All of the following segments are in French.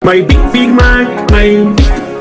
My big Mac, my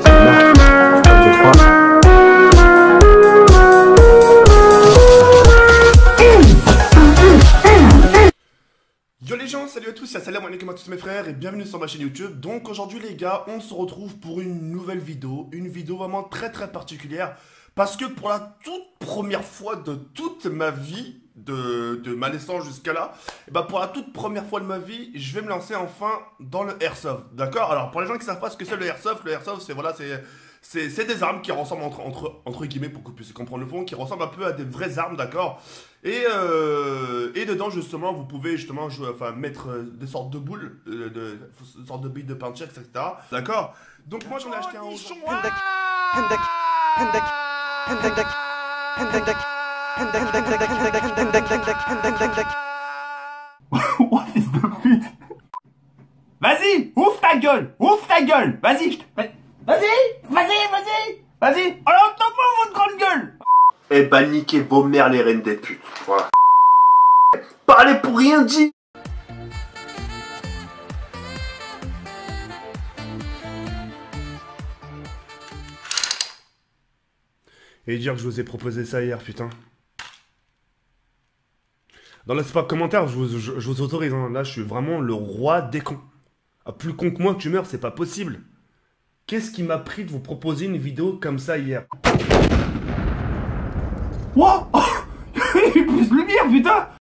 Yo les gens, salut à tous, c'est Salam alaikum à tous mes frères et bienvenue sur ma chaîne YouTube. Donc aujourd'hui les gars, on se retrouve pour une nouvelle vidéo, une vidéo vraiment très particulière. Parce que pour la toute première fois de toute ma vie, de ma naissance jusqu'à là, et bah pour la toute première fois de ma vie, je vais me lancer enfin dans le Airsoft, d'accord? Alors pour les gens qui savent pas ce que c'est le Airsoft c'est voilà, c'est des armes qui ressemblent entre guillemets, pour que vous puissiez comprendre le fond, qui ressemblent un peu à des vraies armes, d'accord? Et dedans justement vous pouvez justement jouer, enfin mettre des sortes de boules, des sortes de billes de punch, etc. D'accord? Donc moi j'en ai acheté un au What is the pute? Vas-y, ouvre ta gueule, vas-y, vas-y, alors tape-moi votre grande gueule. Eh bah niquez vos mères les reines des putes, voilà. Parlez pour rien dit. Et dire que je vous ai proposé ça hier, putain. Dans l'espace commentaire, je vous autorise, hein. Là je suis vraiment le roi des cons. Ah, plus con que moi que tu meurs, c'est pas possible. Qu'est-ce qui m'a pris de vous proposer une vidéo comme ça hier? Wow. Il pousse le lumière, putain.